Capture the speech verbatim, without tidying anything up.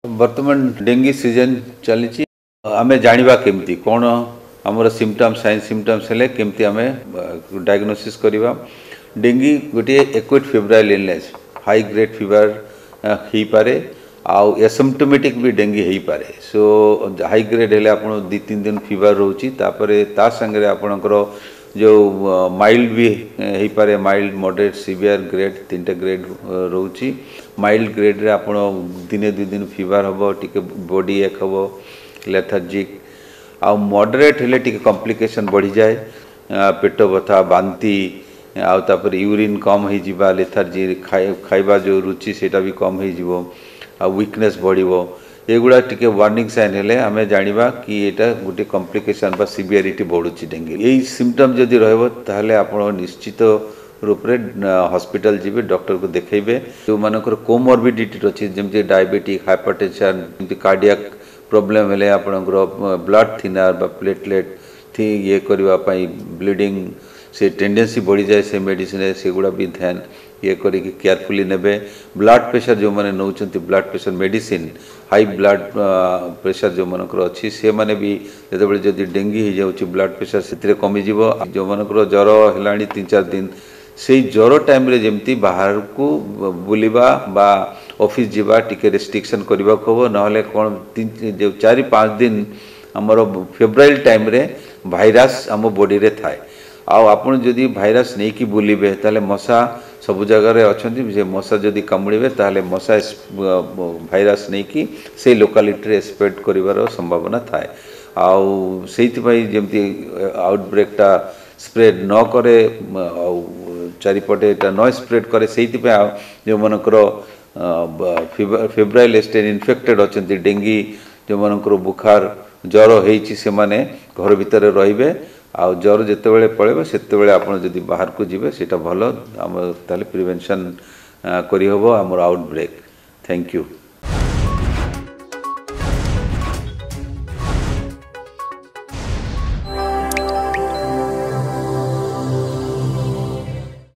वर्तमान dinghy season चली आम जाना केमती कौन आमर सिम्पटम्स साइन सिम्पटम्स हेले केमती आम डायग्नोसिस करवा। डेंगी गोटे acute febrile illness high grade fever हो पारे आउ एसिम्प्टोमेटिक भी डेंगी हो पारे। सो हाई ग्रेड हेले आप दी तीन दिन फीवर रोची तापरे ता संगे आपणकर जो माइल्ड भी हो पारे माइल्ड मॉडरेट सीवियर ग्रेड तीन टा ग्रेड रोची। माइल्ड ग्रेड रे आपण दिने दु दिन फीवर हम टिके बॉडी एक हम लेथार्जिक आ मॉडरेट हेले टिके कॉम्प्लिकेशन बढ़ी जाए पेट बथा बांती आउ तापर यूरिन कम हो जिबा लेथार्जी खाइ खाइबा जो रुचि सेटा भी कम हो जिवो आ वीकनेस बढ़िवो। एगुड़ा टिके वार्निंग साइन हेले आमे जानिबा कि एटा गोटे कॉम्प्लिकेशन बा सिवियरिटी बढ़ुची डेंगी। एई सिम्पटम जदि रहबो ताहले आपण निश्चित रूप से हॉस्पिटल जी डॉक्टर को देखेबे। जो मानकर कोमोर्बिडिटी अच्छी जमी डायबिटिक हाइपरटेंशन कार्डियक प्रोब्लेम हेले आपणकर ब्लड थिनर बा प्लेटलेट थी ये करने ब्लीडिंग से टेंडेंसी बढ़ी जाए से मेडिसिन से गुड़ा भी ध्यान ये करी केयरफुली नेबे। ब्लड प्रेशर जो मैंने नौकरी blood pressure medicine high blood pressure जो मनकर अच्छी से माने भी जो जदि डेंगी हो जाऊँ ब्लड प्रेशर से कमिज जो मनकर ज्वर है तीन चार दिन से ज्वर टाइम रे जमती बाहर को बुलिबा बा ऑफिस जीवा टिके रेस्ट्रिक्शन करबा को हो नहले कोन तीन जो चार पाँच दिन हमर फेब्रुआरी टाइम रे भाइरस आम बॉडी रे थाए आ आपण जदि भाइरस नहीं कि बुलिबे ताले मशा सब जगह रे अछंती जे मशा जदि कामुड़े ताले मशा भाइरस नहीं कि से लोकालिटी रे स्प्रेड करिवार संभावना थाए। आउ सेति भाई जेमती आउटब्रेकटा स्प्रेड न करे चारिपटे न स्प्रेड करे से जो मनकर फेब्रुआरी स्टेन इन्फेक्टेड अच्छा डेंगी जो मनकर बुखार ज्वर हो माने घर भितर रे आ ज्वर जिते बड़े पड़े से जदि बाहर को जीवे सेटा भल आम ताले प्रिवेंशन करी हबो आमर आउटब्रेक। Thank you.